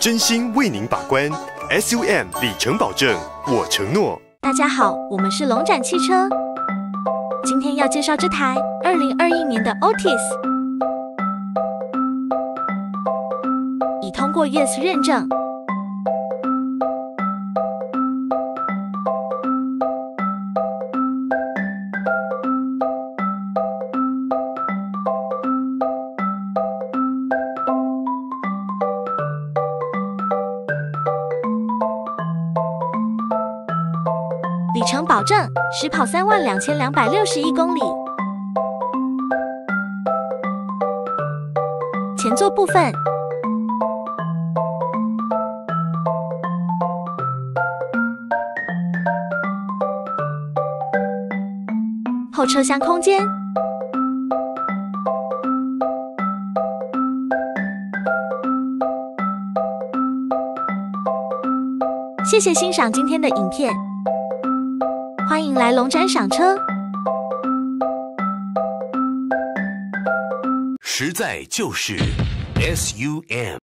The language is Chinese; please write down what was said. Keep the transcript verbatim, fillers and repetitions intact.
真心为您把关 ，S U M 里程保证，我承诺。 大家好，我们是龙展汽车，今天要介绍这台二零二一年的 Otis， 已通过 Yes 认证。里程保证，实跑三万两千两百六十一公里。前座部分，后车厢空间，谢谢欣赏今天的影片。欢迎来龙展赏车， 实在就是 S U M。